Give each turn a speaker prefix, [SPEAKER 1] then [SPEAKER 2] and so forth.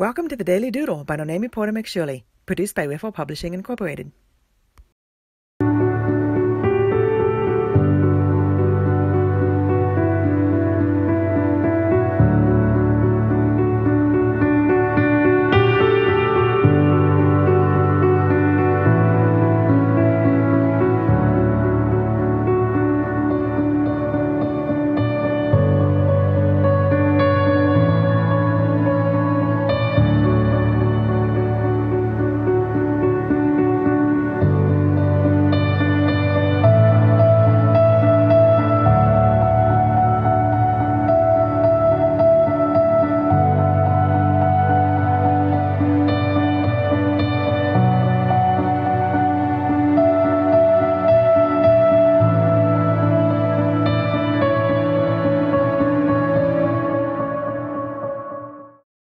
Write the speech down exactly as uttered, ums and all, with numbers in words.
[SPEAKER 1] Welcome to the Daily Doodle by Porter-McShirley, produced by Ruffled Publishing Incorporated.